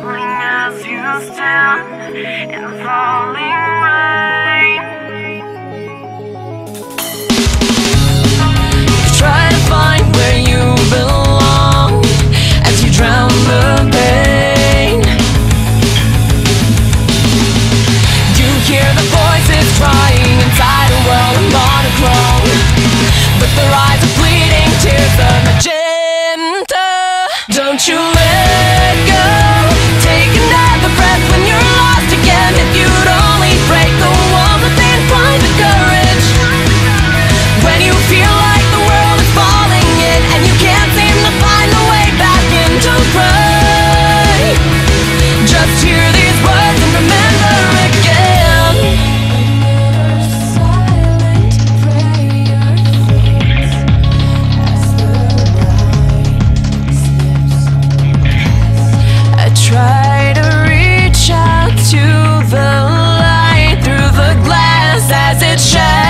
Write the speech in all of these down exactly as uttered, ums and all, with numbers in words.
trembling as you stand in the falling rain. Try to find where you belong as you drown the pain. You hear the voices crying inside a world of monochrome, but their eyes are bleeding tears of magenta. Don't you let go, take another breath when you're lost again. If you'd only break the walls within, find the courage. When you feel like the world is falling in and you can't seem to find the way back in, don't cry. Just hear these words and remember again. Silent prayer fades as the light slips. I try to reach out to the light through the glass as it shatters.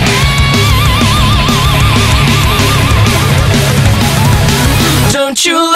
Don't you